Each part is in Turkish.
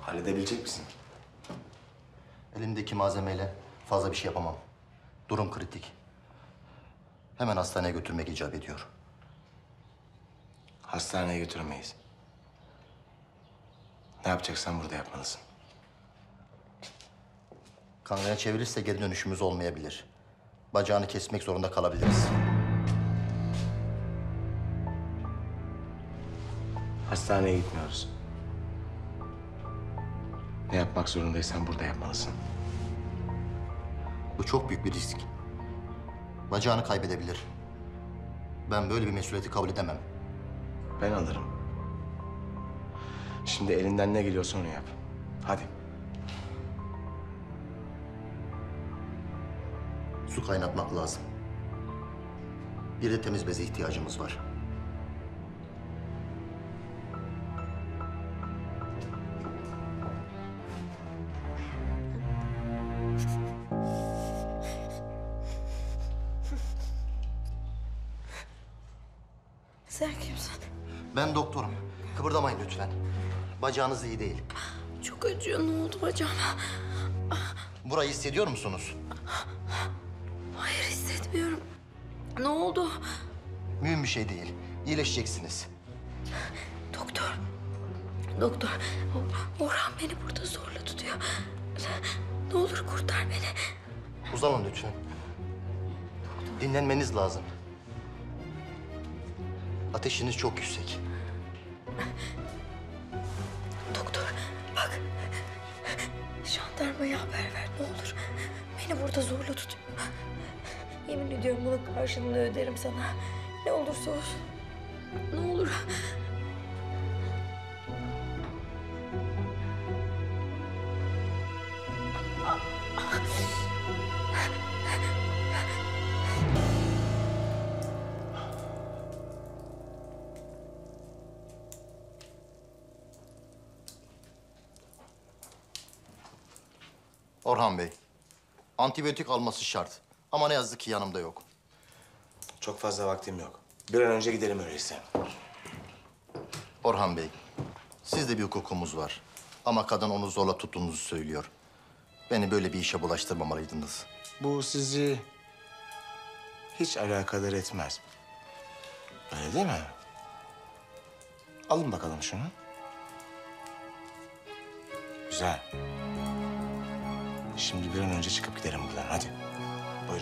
Halledebilecek misin? Elimdeki malzemeyle fazla bir şey yapamam. Durum kritik. Hemen hastaneye götürmek icap ediyor. Hastaneye götüremeyiz. Ne yapacaksan burada yapmalısın. Kanaya çevirirse geri dönüşümüz olmayabilir. Bacağını kesmek zorunda kalabiliriz. Hastaneye gitmiyoruz. Ne yapmak zorundaysan burada yapmalısın. Bu çok büyük bir risk. Bacağını kaybedebilir. Ben böyle bir mesuliyeti kabul edemem. Ben alırım. Şimdi elinden ne geliyorsa onu yap. Hadi. Su kaynatmak lazım. Bir de temiz beze ihtiyacımız var. Sen kimsin? Ben doktorum. Kıpırdamayın lütfen. Bacağınız iyi değil. Çok acıyor. Ne oldu bacağıma? Burayı hissediyor musunuz? Hayır, hissetmiyorum. Ne oldu? Mühim bir şey değil. İyileşeceksiniz. Doktor. Doktor. Orhan beni burada zorla tutuyor. Ne olur kurtar beni. Uzanın lütfen. Dinlenmeniz lazım. Ateşiniz çok yüksek. Doktor bak. Jandarmaya haber ver ne olur. Beni burada zorla tutuyor. Yemin ediyorum bunun karşılığını öderim sana. Ne olursa olsun. Ne olur. Orhan Bey, antibiyotik alması şart. Ama ne yazık ki yanımda yok. Çok fazla vaktim yok. Bir an önce gidelim öyleyse. Orhan Bey, sizde bir hukukumuz var. Ama kadın onu zorla tuttuğunuzu söylüyor. Beni böyle bir işe bulaştırmamalıydınız. Bu sizi hiç alakadar etmez. Öyle değil mi? Alın bakalım şunu. Güzel. Şimdi bir an önce çıkıp gidelim buradan. Hadi. Buyurun.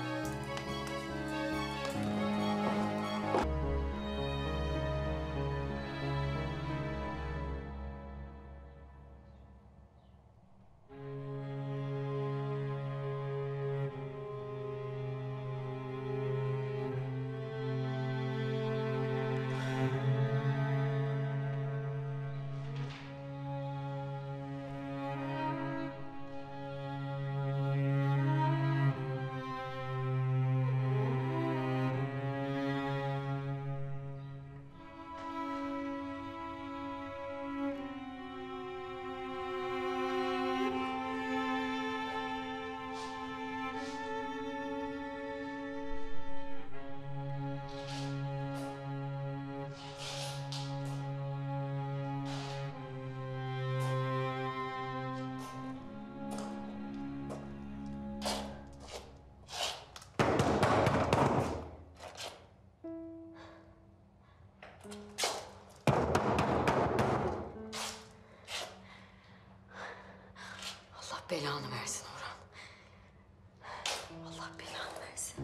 Allah belanı versin Orhan. Allah belanı versin.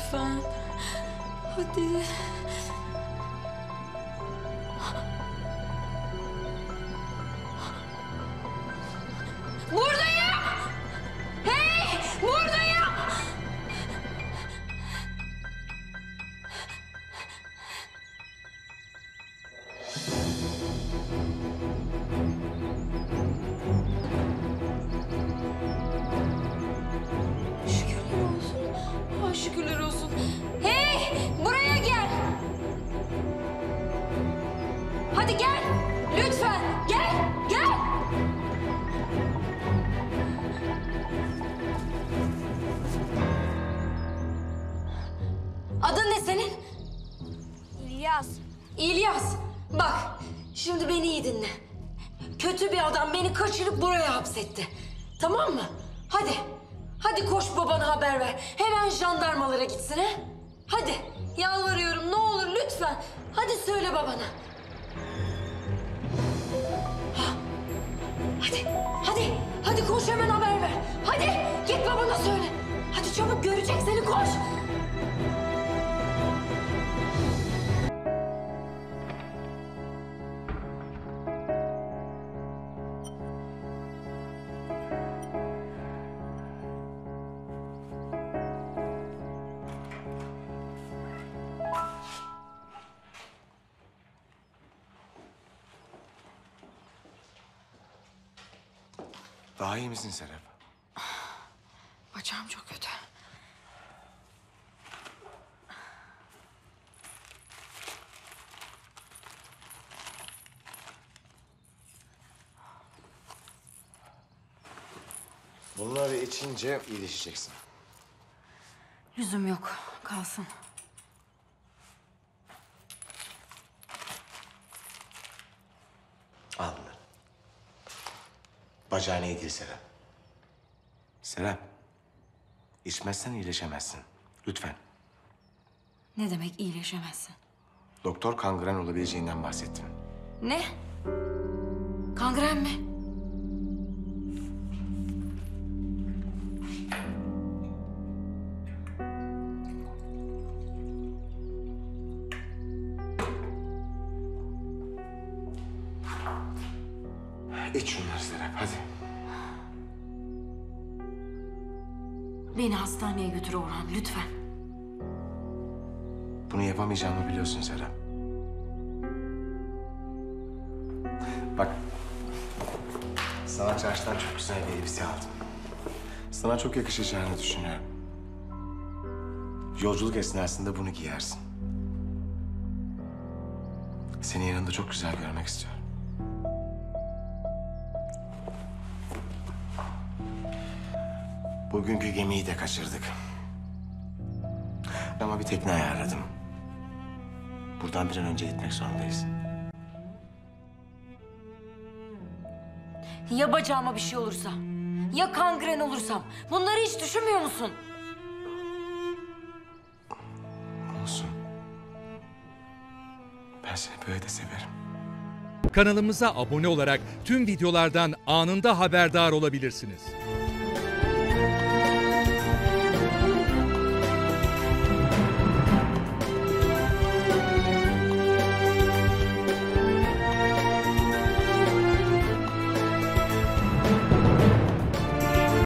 Lütfen. Hadi. Buradayım! Hey! Buradayım! Şükürler olsun. Ah, şükürler olsun. Hey! Buraya gel! Hadi gel! Lütfen! Gel! Gel! Adın ne senin? İlyas. İlyas. Bak, şimdi beni iyi dinle. Kötü bir adam beni kaçırıp buraya hapsetti. Tamam mı? Hadi. Hadi koş babana haber ver. Hemen jandarmalara gitsin he. Hadi. Yalvarıyorum ne olur lütfen. Hadi söyle babana. Ha. Hadi. Hadi. Hadi koş hemen haber ver. Hadi. Git babana söyle. Hadi çabuk görecek seni koş. Daha iyi misin Serap? Bacağım çok kötü. Bunları içince iyileşeceksin. Lüzum yok. Kalsın. Al bunları. Bacağın iyi değil Serap. Serap. İçmezsen iyileşemezsin. Lütfen. Ne demek iyileşemezsin? Doktor kangren olabileceğinden bahsettim. Ne? Kangren mi? İç şunları Serap hadi. Beni hastaneye götür Orhan lütfen. Bunu yapamayacağımı biliyorsun Serap. Bak. Sana çarşıdan çok güzel bir elbise aldım. Sana çok yakışacağını düşünüyorum. Yolculuk esnasında bunu giyersin. Seni yanında çok güzel görmek istiyorum. Bugünkü gemiyi de kaçırdık. Ama bir tekne ayarladım. Buradan bir an önce gitmek zorundayız. Ya bacağıma bir şey olursa? Ya kangren olursam? Bunları hiç düşünmüyor musun? Olsun. Ben seni böyle de severim. Kanalımıza abone olarak tüm videolardan anında haberdar olabilirsiniz.